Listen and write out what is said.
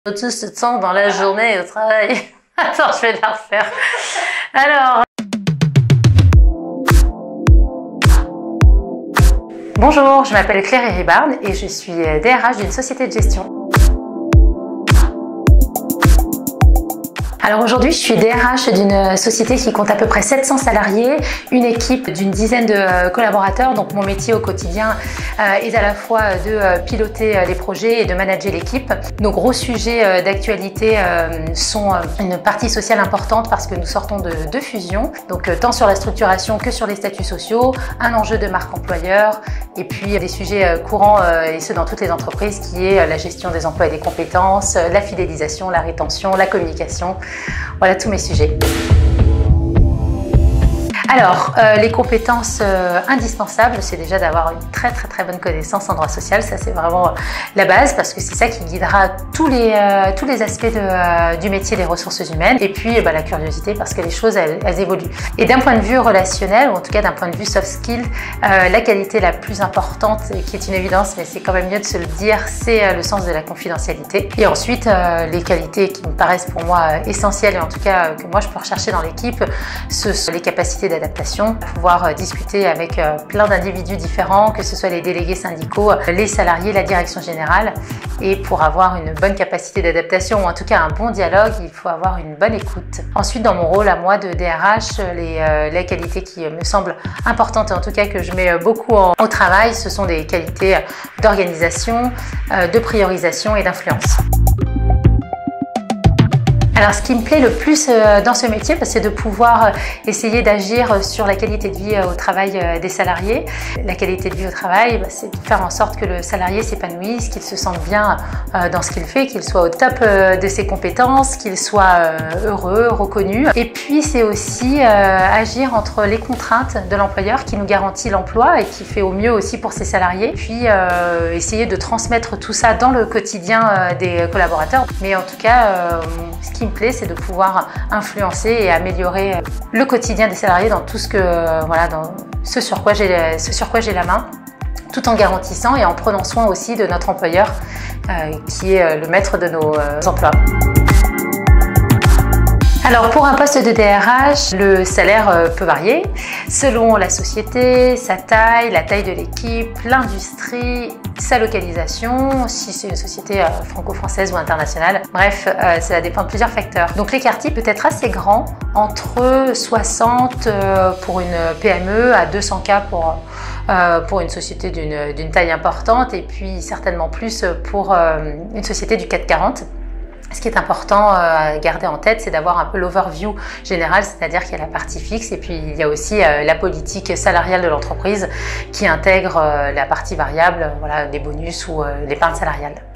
Tout ce temps dans la journée au travail. Attends, je vais la refaire. Alors. Bonjour, je m'appelle Claire Héribarne et je suis DRH d'une société de gestion. Alors aujourd'hui, je suis DRH d'une société qui compte à peu près 700 salariés, une équipe d'une dizaine de collaborateurs. Donc mon métier au quotidien est à la fois de piloter les projets et de manager l'équipe. Nos gros sujets d'actualité sont une partie sociale importante parce que nous sortons de deux fusions, donc tant sur la structuration que sur les statuts sociaux, un enjeu de marque employeur et puis des sujets courants et ceux dans toutes les entreprises qui est la gestion des emplois et des compétences, la fidélisation, la rétention, la communication. Voilà tous mes sujets. Alors, les compétences indispensables, c'est déjà d'avoir une très bonne connaissance en droit social. Ça, c'est vraiment la base parce que c'est ça qui guidera tous les aspects du métier des ressources humaines. Et puis, la curiosité parce que les choses, elles évoluent. Et d'un point de vue relationnel, ou en tout cas d'un point de vue soft skill, la qualité la plus importante, qui est une évidence, mais c'est quand même mieux de se le dire, c'est le sens de la confidentialité. Et ensuite, les qualités qui me paraissent pour moi essentielles, et en tout cas que moi je peux rechercher dans l'équipe, ce sont les capacités d'adaptation, pouvoir discuter avec plein d'individus différents, que ce soit les délégués syndicaux, les salariés, la direction générale. Et pour avoir une bonne capacité d'adaptation, ou en tout cas un bon dialogue, il faut avoir une bonne écoute. Ensuite, dans mon rôle à moi de DRH, les qualités qui me semblent importantes, et en tout cas que je mets beaucoup au travail, ce sont des qualités d'organisation, de priorisation et d'influence. Alors ce qui me plaît le plus dans ce métier, c'est de pouvoir essayer d'agir sur la qualité de vie au travail des salariés. La qualité de vie au travail, c'est de faire en sorte que le salarié s'épanouisse, qu'il se sente bien dans ce qu'il fait, qu'il soit au top de ses compétences, qu'il soit heureux, reconnu. Et puis c'est aussi agir entre les contraintes de l'employeur qui nous garantit l'emploi et qui fait au mieux aussi pour ses salariés. Puis essayer de transmettre tout ça dans le quotidien des collaborateurs. Mais en tout cas, ce qui me plaît, c'est de pouvoir influencer et améliorer le quotidien des salariés dans tout dans ce sur quoi j'ai la main, tout en garantissant et en prenant soin aussi de notre employeur qui est le maître de nos emplois. Alors pour un poste de DRH, le salaire peut varier selon la société, sa taille, la taille de l'équipe, l'industrie, sa localisation, si c'est une société franco-française ou internationale. Bref, ça dépend de plusieurs facteurs. Donc l'écart type peut être assez grand, entre 60 pour une PME à 200K pour une société d'une taille importante et puis certainement plus pour une société du CAC 40. Ce qui est important à garder en tête, c'est d'avoir un peu l'overview général, c'est-à-dire qu'il y a la partie fixe et puis il y a aussi la politique salariale de l'entreprise qui intègre la partie variable, les bonus ou l'épargne salariale.